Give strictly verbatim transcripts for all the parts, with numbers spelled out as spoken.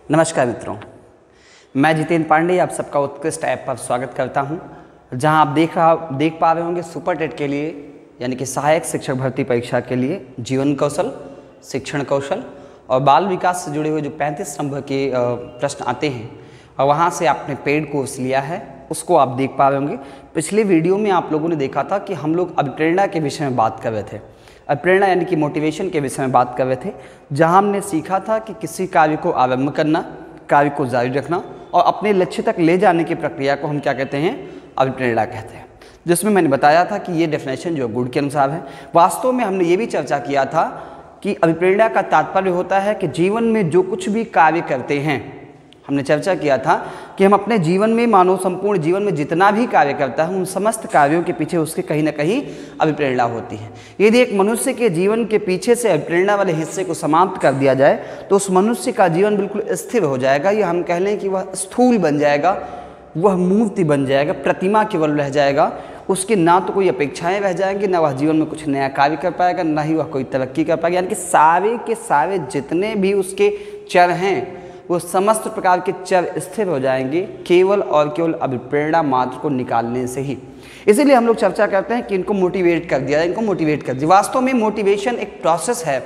नमस्कार मित्रों, मैं जितेंद्र पांडे आप सबका उत्कृष्ट ऐप पर स्वागत करता हूं, जहां आप देख रहा देख पा रहे होंगे सुपर टेट के लिए यानी कि सहायक शिक्षक भर्ती परीक्षा के लिए जीवन कौशल, शिक्षण कौशल और बाल विकास से जुड़े हुए जो पैंतीस नंबर के प्रश्न आते हैं और वहां से आपने पेड कोर्स लिया है उसको आप देख पा रहे होंगे। पिछले वीडियो में आप लोगों ने देखा था कि हम लोग अभिप्रेरणा के विषय में बात कर रहे थे। अभिप्रेरणा यानी कि मोटिवेशन के विषय में बात कर रहे थे, जहां हमने सीखा था कि किसी कार्य को आरंभ करना, कार्य को जारी रखना और अपने लक्ष्य तक ले जाने की प्रक्रिया को हम क्या कहते हैं, अभिप्रेरणा कहते हैं। जिसमें मैंने बताया था कि ये डेफिनेशन जो गुण के अनुसार है। वास्तव में हमने ये भी चर्चा किया था कि अभिप्रेरणा का तात्पर्य होता है कि जीवन में जो कुछ भी कार्य करते हैं, हमने चर्चा किया था कि हम अपने जीवन में, मानव संपूर्ण जीवन में जितना भी कार्य करता है उन समस्त कार्यों के पीछे उसके कहीं ना कहीं अभिप्रेरणा होती है। यदि एक मनुष्य के जीवन के पीछे से अभिप्रेरणा वाले हिस्से को समाप्त कर दिया जाए तो उस मनुष्य का जीवन बिल्कुल स्थिर हो जाएगा, या हम कह लें कि वह स्थूल बन जाएगा, वह मूर्ति बन जाएगा, प्रतिमा केवल रह जाएगा। उसकी ना तो कोई अपेक्षाएं रह जाएंगी, ना वह जीवन में कुछ नया कार्य कर पाएगा, ना ही वह कोई तरक्की कर पाएगा। यानी कि सारे के सारे जितने भी उसके चर हैं वो समस्त प्रकार के चर स्थिर हो जाएंगे केवल और केवल अभिप्रेरणा मात्र को निकालने से ही। इसीलिए हम लोग चर्चा करते हैं कि इनको मोटिवेट कर दिया, इनको मोटिवेट कर दिया। वास्तव में मोटिवेशन एक प्रोसेस है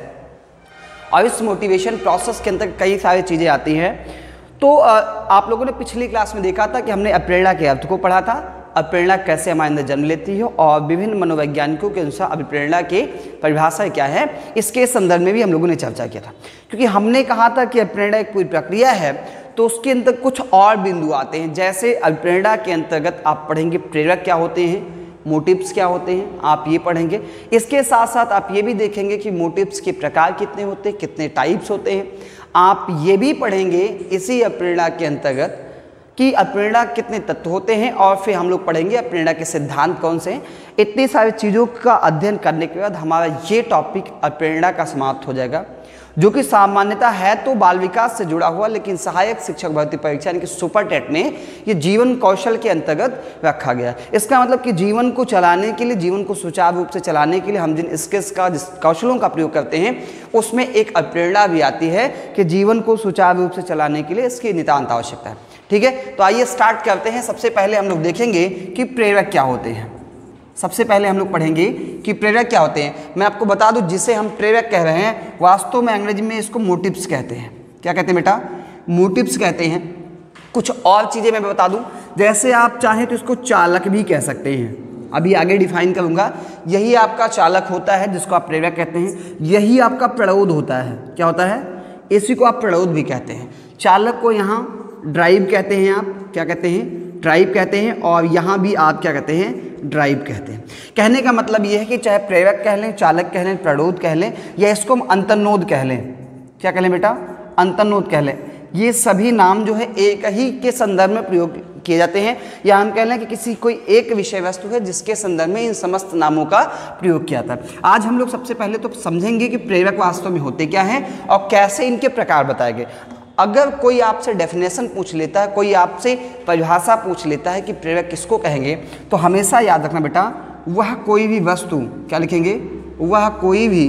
और इस मोटिवेशन प्रोसेस के अंदर कई सारी चीज़ें आती हैं। तो आप लोगों ने पिछली क्लास में देखा था कि हमने अभिप्रेरणा के अर्थ को पढ़ा था, अभिप्रेरणा कैसे हमारे अंदर जन्म लेती है और विभिन्न मनोवैज्ञानिकों के अनुसार अभिप्रेरणा के परिभाषा क्या है, इसके संदर्भ में भी हम लोगों ने चर्चा किया था। क्योंकि हमने कहा था कि अभिप्रेरणा एक पूरी प्रक्रिया है, तो उसके अंदर कुछ और बिंदु आते हैं। जैसे अभिप्रेरणा के अंतर्गत आप पढ़ेंगे प्रेरक क्या होते हैं, मोटिव्स क्या होते हैं, आप ये पढ़ेंगे। इसके साथ साथ आप ये भी देखेंगे कि मोटिव्स के प्रकार कितने होते हैं, कितने टाइप्स होते हैं। आप ये भी पढ़ेंगे इसी अभिप्रेरणा के अंतर्गत कि अभिप्रेरणा कितने तत्व होते हैं, और फिर हम लोग पढ़ेंगे अभिप्रेरणा के सिद्धांत कौन से हैं। इतनी सारी चीज़ों का अध्ययन करने के बाद हमारा ये टॉपिक अभिप्रेरणा का समाप्त हो जाएगा, जो कि सामान्यतः है तो बाल विकास से जुड़ा हुआ, लेकिन सहायक शिक्षक भर्ती परीक्षा यानी कि सुपर टेट में ये जीवन कौशल के अंतर्गत रखा गया। इसका मतलब कि जीवन को चलाने के लिए, जीवन को सुचारू रूप से चलाने के लिए हम जिन स्किल्स का, जिस कौशलों का प्रयोग करते हैं, उसमें एक अभिप्रेरणा भी आती है कि जीवन को सुचारू रूप से चलाने के लिए इसकी नितांत आवश्यकता है। ठीक है, तो आइए स्टार्ट करते हैं। सबसे पहले हम लोग देखेंगे कि प्रेरक क्या होते हैं। सबसे पहले हम लोग पढ़ेंगे कि प्रेरक क्या होते हैं। मैं आपको बता दूं, जिसे हम प्रेरक कह रहे हैं वास्तव में अंग्रेजी में इसको मोटिव्स कहते हैं। क्या कहते हैं बेटा? मोटिव्स कहते हैं। कुछ और चीज़ें मैं बता दूं, जैसे आप चाहें तो इसको चालक भी कह सकते हैं, अभी आगे डिफाइन करूंगा। यही आपका चालक होता है जिसको आप प्रेरक कहते हैं। यही आपका प्ररोध होता है। क्या होता है? इसी को आप प्ररोध भी कहते हैं। चालक को यहाँ ड्राइव कहते हैं, आप क्या कहते हैं? ड्राइव कहते हैं। और यहाँ भी आप क्या कहते हैं? ड्राइव कहते हैं। कहने का मतलब ये है कि चाहे प्रेरक कह लें, चालक कह लें, प्ररोध कह लें, या इसको हम अंतर्नोद कह लें। क्या कह लें बेटा? अंतर्नोद कह लें। ये सभी नाम जो है एक ही के संदर्भ में प्रयोग किए जाते हैं, या हम कह लें कि किसी कोई एक विषय वस्तु है जिसके संदर्भ में इन समस्त नामों का प्रयोग किया था। आज हम लोग सबसे पहले तो समझेंगे कि प्रेरक वास्तव में होते क्या हैं और कैसे इनके प्रकार बताए गए। अगर कोई आपसे डेफिनेशन पूछ लेता है, कोई आपसे परिभाषा पूछ लेता है कि प्रेरक किसको कहेंगे, तो हमेशा याद रखना बेटा, वह कोई भी वस्तु, क्या लिखेंगे? वह कोई भी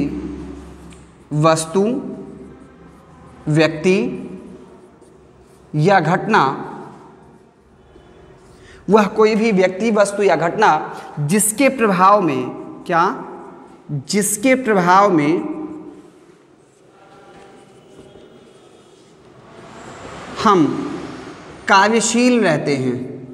वस्तु, व्यक्ति या घटना, वह कोई भी व्यक्ति, वस्तु या घटना जिसके प्रभाव में, क्या? जिसके प्रभाव में हम कार्यशील रहते हैं,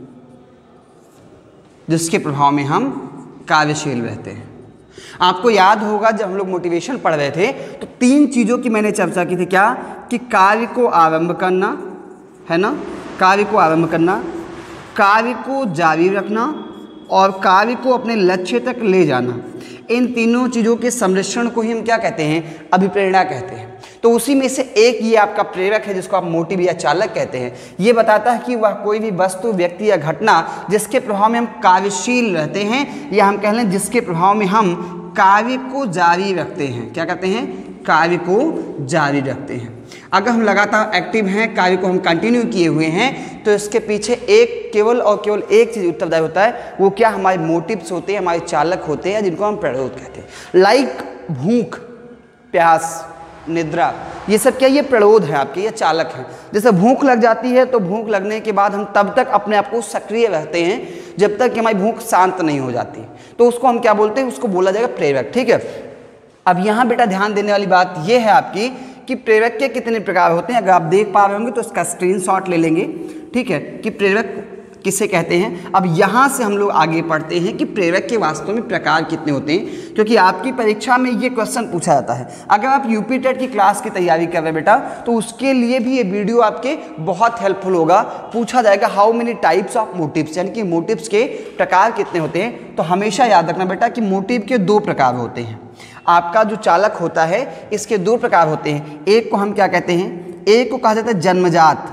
जिसके प्रभाव में हम कार्यशील रहते हैं। आपको याद होगा जब हम लोग मोटिवेशन पढ़ रहे थे तो तीन चीज़ों की मैंने चर्चा की थी। क्या? कि कार्य को आरंभ करना, है ना, कार्य को आरंभ करना, कार्य को जारी रखना और कार्य को अपने लक्ष्य तक ले जाना। इन तीनों चीज़ों के सम्मिश्रण को ही हम क्या कहते हैं? अभिप्रेरणा कहते हैं। तो उसी में से एक ये आपका प्रेरक है जिसको आप मोटिव या चालक कहते हैं। ये बताता है कि वह कोई भी वस्तु, व्यक्ति या घटना जिसके प्रभाव में हम कार्यशील रहते हैं, या हम कह लें जिसके प्रभाव में हम कार्य को जारी रखते हैं। क्या करते हैं? कार्य को जारी रखते हैं। अगर हम लगातार एक्टिव हैं, कार्य को हम कंटिन्यू किए हुए हैं, तो इसके पीछे एक केवल और केवल एक चीज़ उत्तरदायी होता है। वो क्या? हमारे मोटिव्स होते हैं, हमारे चालक होते हैं, जिनको हम प्रेरक कहते हैं। लाइक भूख, प्यास, निद्रा, ये सब क्या, ये प्रलोद है आपके, ये चालक है। जैसे भूख लग जाती है तो भूख लगने के बाद हम तब तक अपने आप को सक्रिय रहते हैं जब तक कि हमारी भूख शांत नहीं हो जाती, तो उसको हम क्या बोलते हैं, उसको बोला जाएगा प्रेरक। ठीक है, अब यहाँ बेटा ध्यान देने वाली बात ये है आपकी कि प्रेरक के कितने प्रकार होते हैं। अगर आप देख पा रहे होंगे तो इसका स्क्रीनशॉट ले लेंगे। ठीक है, कि प्रेरक किसे कहते हैं। अब यहाँ से हम लोग आगे पढ़ते हैं कि प्रेरक के वास्तव में प्रकार कितने होते हैं, क्योंकि आपकी परीक्षा में ये क्वेश्चन पूछा जाता है। अगर आप यूपी टेट की क्लास की तैयारी कर रहे हैं बेटा, तो उसके लिए भी ये वीडियो आपके बहुत हेल्पफुल होगा। पूछा जाएगा how many types of motives, यानी कि मोटिव्स के प्रकार कितने होते हैं। तो हमेशा याद रखना बेटा कि मोटिव के दो प्रकार होते हैं। आपका जो चालक होता है इसके दो प्रकार होते हैं। एक को हम क्या कहते हैं, एक को कहा जाता है जन्मजात,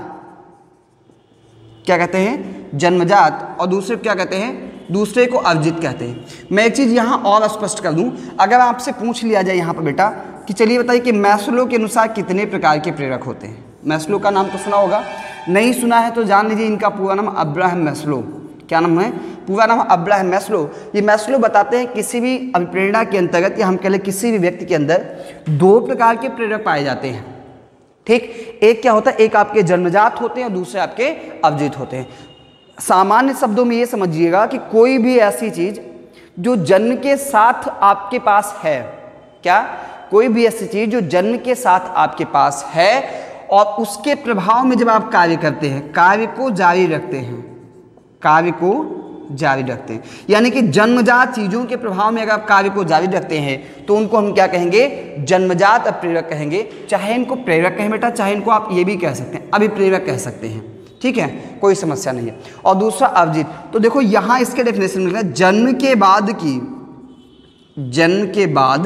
क्या कहते हैं, जन्मजात, और दूसरे को क्या कहते हैं, दूसरे को अर्जित कहते हैं। मैं एक चीज़ यहाँ और स्पष्ट कर दूँ, अगर आपसे पूछ लिया जाए यहाँ पर बेटा कि चलिए बताइए कि मैस्लो के अनुसार कितने प्रकार के प्रेरक होते हैं। मैस्लो का नाम तो सुना होगा, नहीं सुना है तो जान लीजिए इनका पूरा नाम अब्राहम मैस्लो। क्या नाम है, पूरा नाम अब्राहम मैस्लो। ये मैस्लो बताते हैं किसी भी अभिप्रेरणा के अंतर्गत, या हम कह लें किसी भी व्यक्ति के अंदर दो प्रकार के प्रेरक पाए जाते हैं। ठीक, एक क्या होता है, एक आपके जन्मजात होते हैं और दूसरे आपके अर्जित होते हैं। सामान्य शब्दों में ये समझिएगा कि कोई भी ऐसी चीज़ जो जन्म के साथ आपके पास है, क्या, कोई भी ऐसी चीज़ जो जन्म के साथ आपके पास है और उसके प्रभाव में जब आप कार्य करते हैं, कार्य को जारी रखते हैं, कार्य को जारी रखते हैं, यानी कि जन्मजात चीज़ों के प्रभाव में अगर आप कार्य को जारी रखते हैं तो उनको हम क्या कहेंगे, जन्मजात प्रेरक कहेंगे। चाहे इनको प्रेरक कहें बेटा, चाहे इनको आप ये भी कह सकते हैं अभिप्रेरक कह सकते हैं। ठीक है, कोई समस्या नहीं है। और दूसरा अर्जित, तो देखो यहाँ इसके डेफिनेशन मिल रहा है, जन्म के बाद की, जन्म के बाद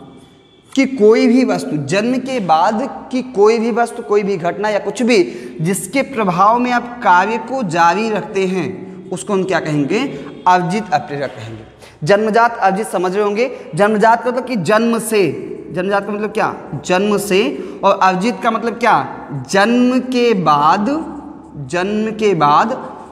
कि कोई भी वस्तु, जन्म के बाद की कोई भी वस्तु, कोई भी घटना या कुछ भी जिसके प्रभाव में आप कार्य को जारी रखते हैं, उसको हम क्या कहेंगे, अर्जित अप्रेरक कहेंगे। जन्मजात अर्जित समझ रहे होंगे। जन्मजात का मतलब कि जन्म से, जन्मजात का मतलब क्या, जन्म से, और अर्जित का मतलब क्या, जन्म के बाद, जन्म के बाद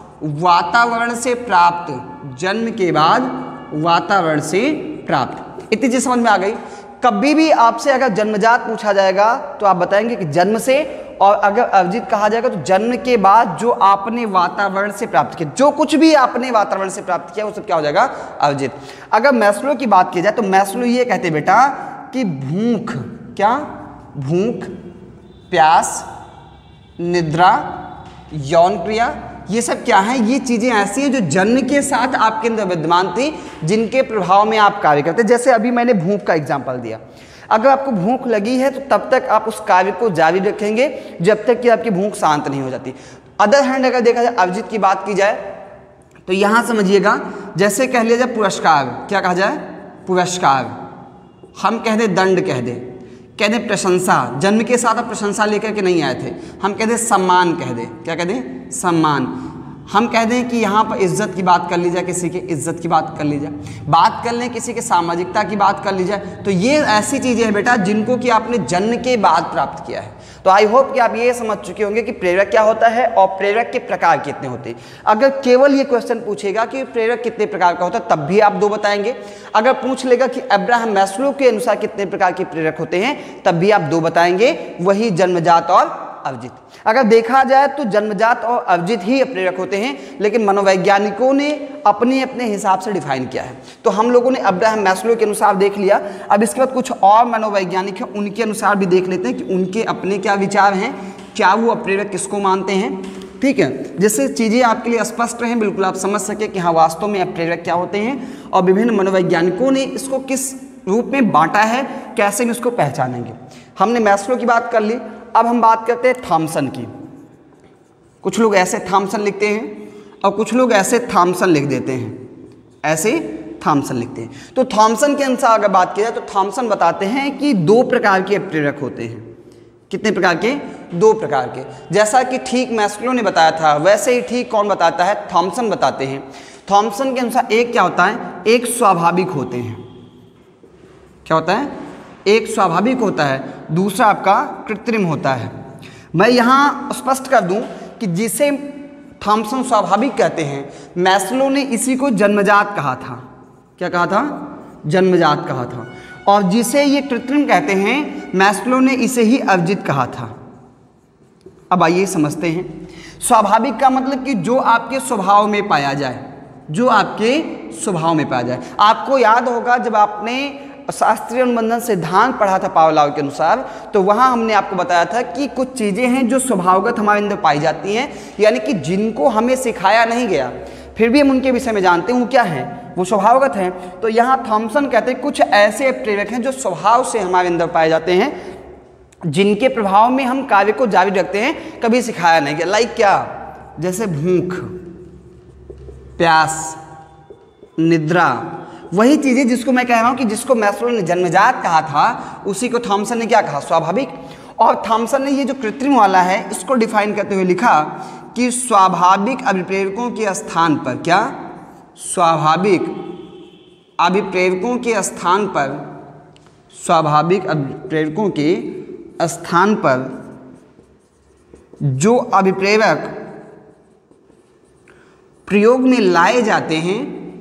वातावरण से प्राप्त, जन्म के बाद वातावरण से प्राप्त। इतनी चीज समझ में आ गई। कभी भी आपसे अगर जन्मजात पूछा जाएगा तो आप बताएंगे कि जन्म से, और अगर अर्जित कहा जाएगा तो जन्म के बाद जो आपने वातावरण से प्राप्त किया, जो कुछ भी आपने वातावरण से प्राप्त किया वो सब क्या हो जाएगा, अर्जित। अगर मैस्लो की बात की जाए तो मैस्लो ये कहते बेटा कि भूख, क्या, भूख, प्यास, निद्रा, यौन क्रिया, ये सब क्या है, ये चीज़ें ऐसी हैं जो जन्म के साथ आपके अंदर विद्यमान थी, जिनके प्रभाव में आप कार्य करते। जैसे अभी मैंने भूख का एग्जांपल दिया। अगर आपको भूख लगी है तो तब तक आप उस कार्य को जारी रखेंगे जब तक कि आपकी भूख शांत नहीं हो जाती। अदर हैंड अगर देखा जाए, अर्जित की बात की जाए तो यहाँ समझिएगा, जैसे कह लिया जाए पुरस्कार, क्या कहा जाए, पुरस्कार, हम कह दें दंड, कह दें कह दें प्रशंसा, जन्म के साथ आप प्रशंसा लेकर के नहीं आए थे, हम कह दें सम्मान, कह दें, क्या कह दें, सम्मान। हम कह दें कि यहाँ पर इज्जत की बात कर ली जाए, किसी की इज्जत की बात कर ली जाए, बात कर लें किसी के सामाजिकता की बात कर ली जाए, तो ये ऐसी चीज़ें हैं बेटा जिनको कि आपने जन्म के बाद प्राप्त किया है। तो आई होप कि आप ये समझ चुके होंगे कि प्रेरक क्या होता है और प्रेरक के प्रकार कितने होते हैं। अगर केवल ये क्वेश्चन पूछेगा कि प्रेरक कितने प्रकार का होता है तब भी आप दो बताएंगे। अगर पूछ लेगा कि अब्राहम मैस्लो के अनुसार कितने प्रकार के प्रेरक होते हैं तब भी आप दो बताएंगे, वही जन्मजात और अर्जित। अगर देखा जाए तो जन्मजात और अर्जित ही प्रेरक होते हैं, लेकिन मनोवैज्ञानिकों ने अपने अपने हिसाब से डिफाइन किया है। तो हम लोगों ने अब्राहम मैस्लो के अनुसार देख लिया, अब इसके बाद कुछ और मनोवैज्ञानिक हैं उनके अनुसार भी देख लेते हैं कि उनके अपने क्या विचार हैं, क्या वो अप्रेरक किसको मानते हैं। ठीक है, जिससे चीज़ें आपके लिए स्पष्ट रहें, बिल्कुल आप समझ सके कि हाँ वास्तव में अप्रेरक क्या होते हैं और विभिन्न मनोवैज्ञानिकों ने इसको किस रूप में बांटा है, कैसे हम इसको पहचानेंगे। हमने मैस्लो की बात कर ली, अब हम बात करते हैं थॉमसन की। कुछ लोग ऐसे थॉमसन लिखते हैं और कुछ लोग ऐसे थॉमसन लिख देते हैं, ऐसे थॉमसन लिखते हैं। तो थॉमसन के अनुसार अगर बात की जाए तो थॉमसन बताते हैं कि दो प्रकार के प्रेरक होते हैं। कितने प्रकार के? दो प्रकार के। जैसा कि ठीक मैस्लो ने बताया था वैसे ही ठीक कौन बताता है? थॉमसन बताते हैं। थॉमसन के अनुसार एक क्या होता है, एक स्वाभाविक होते हैं। क्या होता है? एक स्वाभाविक होता है, दूसरा आपका कृत्रिम होता है। मैं यहाँ स्पष्ट कर दूं कि जिसे थॉमसन स्वाभाविक कहते हैं, मैस्लो ने इसी को जन्मजात कहा था। क्या कहा था? जन्मजात कहा था। और जिसे ये कृत्रिम कहते हैं, मैस्लो ने इसे ही अविजित कहा था। अब आइए समझते हैं। स्वाभाविक का मतलब कि जो आपके स्वभाव में पाया जाए, जो आपके स्वभाव में पाया जाए। आपको याद होगा जब आपने शास्त्रीय अनुबंधन सिद्धांत पढ़ा था पावलोव के अनुसार, तो वहाँ हमने आपको बताया था कि कुछ चीज़ें हैं जो स्वभावगत हमारे अंदर पाई जाती हैं, यानी कि जिनको हमें सिखाया नहीं गया फिर भी हम उनके विषय में जानते हैं वो क्या है, वो स्वभावगत हैं। तो यहाँ थॉमसन कहते हैं कुछ ऐसे प्रेरक हैं जो स्वभाव से हमारे अंदर पाए जाते हैं, जिनके प्रभाव में हम कार्य को जारी रखते हैं, कभी सिखाया नहीं गया। लाइक क्या? जैसे भूख, प्यास, निद्रा, वही चीज़ें जिसको मैं कह रहा हूँ कि जिसको मैस्लो ने जन्मजात कहा था, उसी को थॉमसन ने क्या कहा? स्वाभाविक। और थॉमसन ने ये जो कृत्रिम वाला है इसको डिफाइन करते हुए लिखा कि स्वाभाविक अभिप्रेरकों के स्थान पर, क्या? स्वाभाविक अभिप्रेरकों के स्थान पर, स्वाभाविक अभिप्रेरकों के स्थान पर जो अभिप्रेरक प्रयोग में लाए जाते हैं,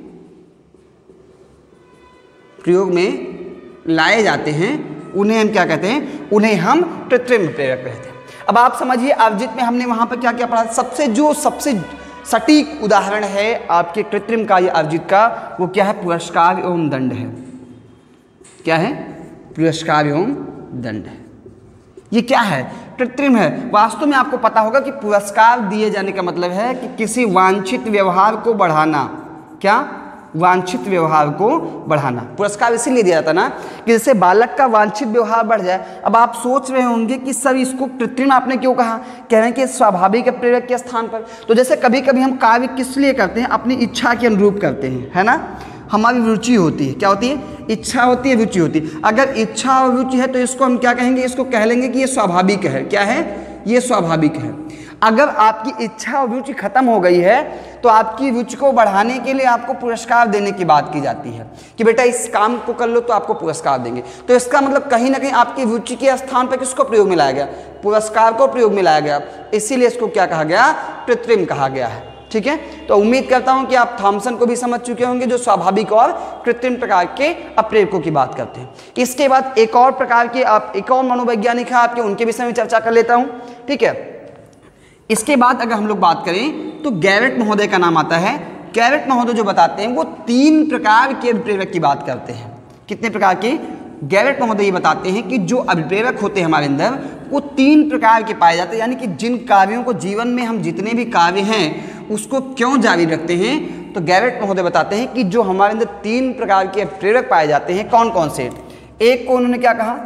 प्रयोग में लाए जाते हैं, उन्हें हम क्या कहते हैं? उन्हें हम कृत्रिम प्रेरक कहते हैं। अब आप समझिए अविजित में हमने वहां पर क्या क्या पढ़ा? सबसे जो सबसे सटीक उदाहरण है आपके कृत्रिम का या अविजित का, वो क्या है? पुरस्कार एवं दंड है। क्या है? पुरस्कार एवं दंड है। ये क्या है? कृत्रिम है। वास्तव में आपको पता होगा कि पुरस्कार दिए जाने का मतलब है कि किसी वांछित व्यवहार को बढ़ाना। क्या? वांछित व्यवहार को बढ़ाना। पुरस्कार इसीलिए दिया जाता ना कि जैसे बालक का वांछित व्यवहार बढ़ जाए। अब आप सोच रहे होंगे कि सर इसको कृत्रिम आपने क्यों कहा? कह रहे हैं कि स्वाभाविक प्रेरक के स्थान पर। तो जैसे कभी कभी हम कार्य किस लिए करते हैं? अपनी इच्छा के अनुरूप करते हैं, है ना? हमारी रुचि होती है। क्या होती है? इच्छा होती है, रुचि होती है। अगर इच्छा और रुचि है तो इसको हम क्या कहेंगे? इसको कह लेंगे कि ये स्वाभाविक है। क्या है? ये स्वाभाविक है। अगर आपकी इच्छा और रुचि खत्म हो गई है तो आपकी रुचि को बढ़ाने के लिए आपको पुरस्कार देने की बात की जाती है कि बेटा इस काम को कर लो तो आपको पुरस्कार देंगे। तो इसका मतलब कहीं ना कहीं आपकी रुचि के स्थान पर किसको प्रयोग में लाया गया? पुरस्कार को प्रयोग में लाया गया। इसीलिए इसको क्या कहा गया? कृत्रिम कहा गया है। ठीक है, तो उम्मीद करता हूं कि आप थॉमसन को भी समझ चुके होंगे जो स्वाभाविक और कृत्रिम प्रकार के अप्रेरकों की बात करते हैं। इसके बाद एक और प्रकार के आप एक और मनोवैज्ञानिक है आपके, उनके विषय में चर्चा कर लेता हूं। ठीक है, इसके बाद अगर हम लोग बात करें तो गैरेट महोदय का नाम आता है। गैरेट महोदय जो बताते हैं वो तीन प्रकार के अभिप्रेरक की बात करते हैं। कितने प्रकार के? गैरेट महोदय ये बताते हैं कि जो अभिप्रेरक होते हैं हमारे अंदर वो तीन प्रकार के पाए जाते हैं, यानी कि जिन कार्यों को जीवन में हम जितने भी कार्य हैं उसको क्यों जारी रखते हैं। तो गैरेट महोदय बताते हैं कि जो हमारे अंदर तीन प्रकार के प्रेरक पाए जाते हैं, कौन कौन से? एक को उन्होंने क्या कहा?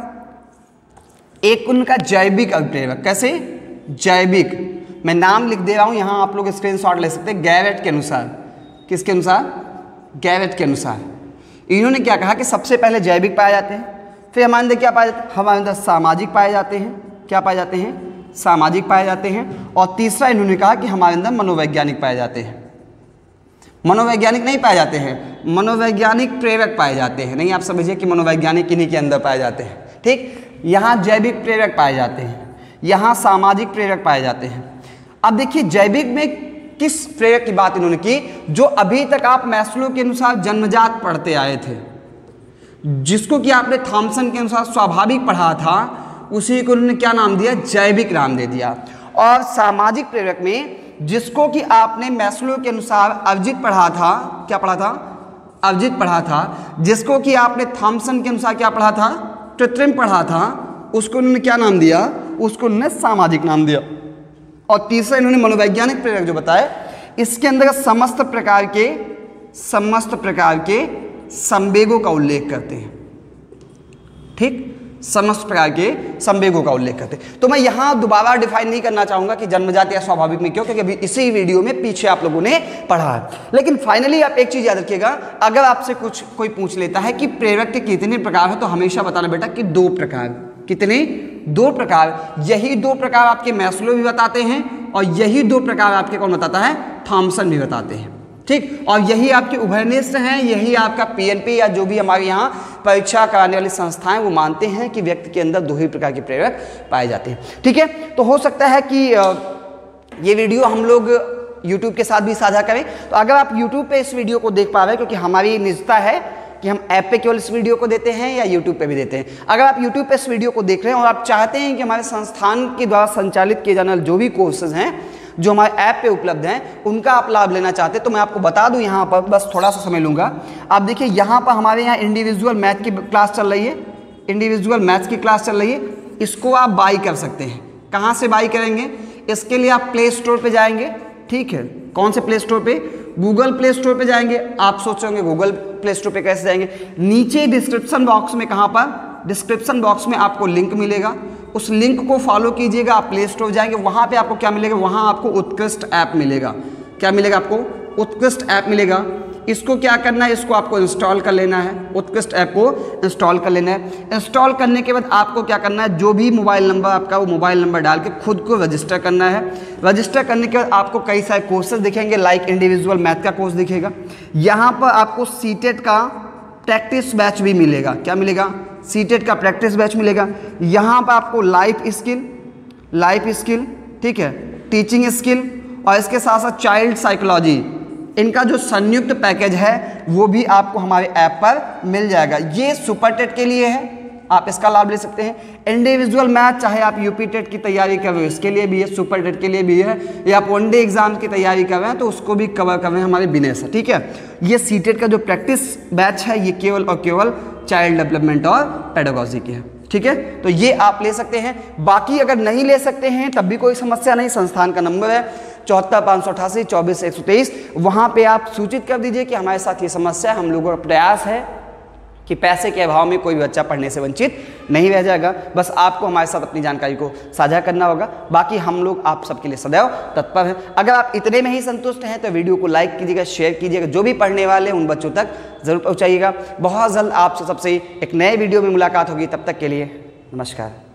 एक उनका जैविक अभिप्रेरक। कैसे? जैविक। मैं नाम लिख दे रहा हूं, यहां आप लोग स्क्रीनशॉट ले सकते हैं। गैरेट के अनुसार, किसके अनुसार? गैरेट के अनुसार इन्होंने क्या कहा कि सबसे पहले जैविक पाए जाते हैं, फिर हमारे अंदर क्या पाए जाते हैं? हमारे अंदर सामाजिक पाए जाते हैं। क्या पाए जाते हैं? सामाजिक पाए जाते हैं। और तीसरा इन्होंने कहा कि हमारे अंदर मनोवैज्ञानिक पाए जाते हैं। मनोवैज्ञानिक नहीं पाए जाते हैं, मनोवैज्ञानिक प्रेरक पाए जाते हैं। नहीं, आप समझिए कि मनोवैज्ञानिक इन्हीं के अंदर पाए जाते हैं। ठीक, यहाँ जैविक प्रेरक पाए जाते हैं, यहाँ सामाजिक प्रेरक पाए जाते हैं। अब देखिए जैविक में किस प्रेरक की बात इन्होंने की? जो अभी तक आप मैस्लो के अनुसार जन्मजात पढ़ते आए थे, जिसको कि आपने थॉमसन के अनुसार स्वाभाविक पढ़ा था, उसी को उन्होंने क्या नाम दिया? जैविक नाम दे दिया। और सामाजिक प्रेरक में जिसको कि आपने मैस्लो के अनुसार अविजित पढ़ा था, क्या पढ़ा था? अविजित पढ़ा था। जिसको कि आपने थॉमसन के अनुसार क्या पढ़ा था? कृत्रिम पढ़ा था। उसको उन्होंने क्या नाम दिया? उसको उन्होंने सामाजिक नाम दिया। और तीसरा इन्होंने मनोवैज्ञानिक प्रेरक जो बताया, इसके अंदर समस्त प्रकार के समस्त प्रकार के संवेगों का उल्लेख करते हैं। ठीक, समस्त प्रकार के संवेगों का उल्लेख करते हैं। तो मैं यहाँ दोबारा डिफाइन नहीं करना चाहूँगा कि जन्मजात या स्वाभाविक में क्यों, क्योंकि अभी इसी वीडियो में पीछे आप लोगों ने पढ़ा है। लेकिन फाइनली आप एक चीज़ याद रखिएगा, अगर आपसे कुछ कोई पूछ लेता है कि प्रेरक के कितने प्रकार हैं, तो हमेशा बताना बेटा कि दो प्रकार। कितने? दो प्रकार। यही दो प्रकार आपके मैस्लो भी बताते हैं और यही दो प्रकार आपके कौन बताता है? थॉमसन भी बताते हैं। ठीक, और यही आपके उभयनिष्ठ हैं, यही आपका पीएनपी या जो भी हमारे यहाँ परीक्षा कराने वाली संस्थाएं वो मानते हैं कि व्यक्ति के अंदर दो ही प्रकार के प्रेरक पाए जाते हैं। ठीक है, तो हो सकता है कि ये वीडियो हम लोग यूट्यूब के साथ भी साझा करें। तो अगर आप यूट्यूब पे इस वीडियो को देख पा रहे हैं, क्योंकि हमारी निजता है कि हम ऐप पे केवल इस वीडियो को देते हैं या यूट्यूब पे भी देते हैं। अगर आप यूट्यूब पे इस वीडियो को देख रहे हैं और आप चाहते हैं कि हमारे संस्थान के द्वारा संचालित किए जाने वाले जो भी कोर्सेज हैं जो हमारे ऐप पे उपलब्ध हैं उनका आप लाभ लेना चाहते हैं, तो मैं आपको बता दूं यहाँ पर, बस थोड़ा सा समय लूँगा। आप देखिए यहाँ पर हमारे यहाँ इंडिविजुअल मैथ की क्लास चल रही है, इंडिविजुअल मैथ्स की क्लास चल रही है। इसको आप बाई कर सकते हैं। कहाँ से बाई करेंगे? इसके लिए आप प्ले स्टोर पे जाएंगे, ठीक है। कौन से प्ले स्टोर पे? गूगल प्ले स्टोर पे जाएंगे। आप सोचोगे गूगल प्ले स्टोर पे कैसे जाएंगे? नीचे डिस्क्रिप्शन बॉक्स में, कहाँ पर? डिस्क्रिप्शन बॉक्स में आपको लिंक मिलेगा, उस लिंक को फॉलो कीजिएगा। आप प्ले स्टोर जाएंगे, वहाँ पे आपको क्या मिलेगा? वहाँ आपको उत्कृष्ट ऐप मिलेगा। क्या मिलेगा आपको? उत्कृष्ट ऐप मिलेगा। इसको क्या करना है? इसको आपको इंस्टॉल कर लेना है। उत्कृष्ट ऐप को इंस्टॉल कर लेना है। इंस्टॉल करने के बाद आपको क्या करना है? जो भी मोबाइल नंबर आपका, वो मोबाइल नंबर डाल के खुद को रजिस्टर करना है। रजिस्टर करने के बाद आपको कई सारे कोर्सेज दिखेंगे, लाइक इंडिविजुअल मैथ का कोर्स दिखेगा। यहाँ पर आपको सीटेट का प्रैक्टिस बैच भी मिलेगा। क्या मिलेगा? सीटेट का प्रैक्टिस बैच मिलेगा। यहाँ पर आपको लाइफ स्किल, लाइफ स्किल, ठीक है, टीचिंग स्किल और इसके साथ साथ चाइल्ड साइकोलॉजी, इनका जो संयुक्त पैकेज है वो भी आपको हमारे ऐप पर मिल जाएगा। ये सुपर टेट के लिए है, आप इसका लाभ ले सकते हैं। इंडिविजुअल मैथ चाहे आप यूपी टेट की तैयारी कर रहे हो इसके लिए भी है, सुपर टेट के लिए भी है, या आप वनडे एग्जाम की तैयारी कर रहे हैं तो उसको भी कवर कर रहे हैं हमारे बिजनेस है, ठीक है। ये सीटेट का जो प्रैक्टिस बैच है ये केवल और केवल चाइल्ड डेवलपमेंट और पेडागोजी की है, ठीक है। तो ये आप ले सकते हैं। बाकी अगर नहीं ले सकते हैं तब भी कोई समस्या नहीं। संस्थान का नंबर है चौहत्तर पाँच सौ अठासी चौबीस एक सौ तेईस। वहाँ पे आप सूचित कर दीजिए कि हमारे साथ ये समस्या है। हम लोगों का प्रयास है कि पैसे के अभाव में कोई भी बच्चा पढ़ने से वंचित नहीं रह जाएगा। बस आपको हमारे साथ अपनी जानकारी को साझा करना होगा। बाकी हम लोग आप सबके लिए सदैव तत्पर हैं। अगर आप इतने में ही संतुष्ट हैं तो वीडियो को लाइक कीजिएगा, शेयर कीजिएगा, जो भी पढ़ने वाले हैं उन बच्चों तक जरूर पहुँचाइएगा। बहुत जल्द आपसे सबसे एक नए वीडियो में मुलाकात होगी। तब तक के लिए नमस्कार।